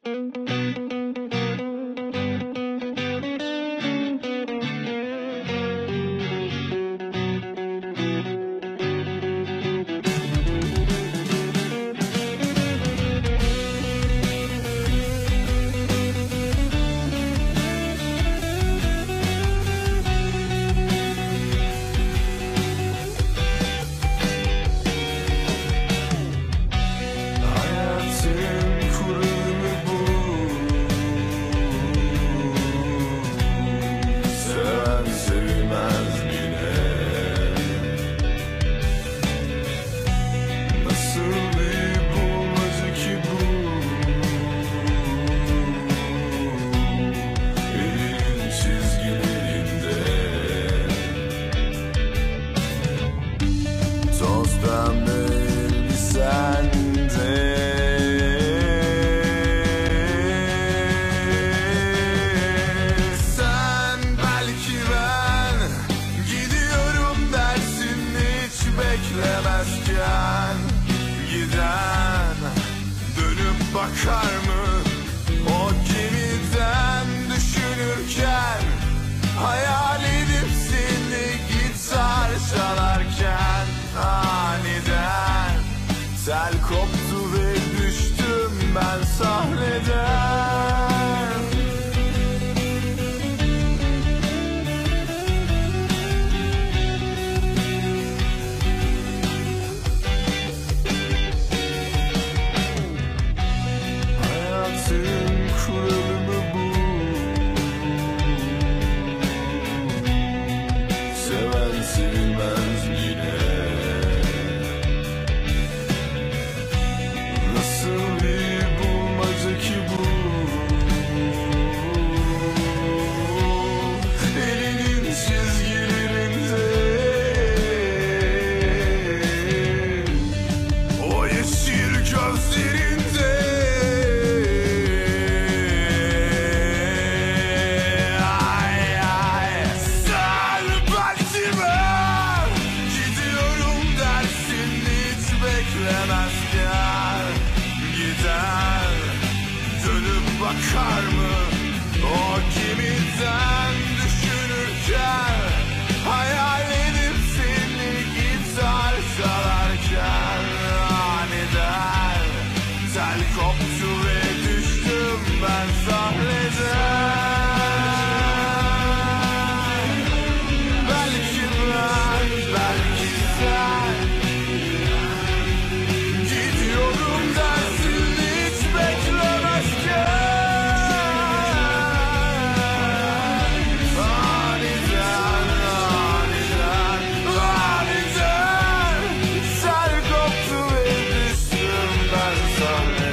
Beklemezken giden dönüp bakar mı? O gemiden düşünürken hayal edip seni gitar çalarken aniden tel koptu ve düştüm ben sahneden. Beklemezken giden dönüp bakar mı? O kimiden düşünürken hayal edip seni gitar çalarken aniden tel koptu ve düştüm ben sahneden. Belki ben, belki sen sun.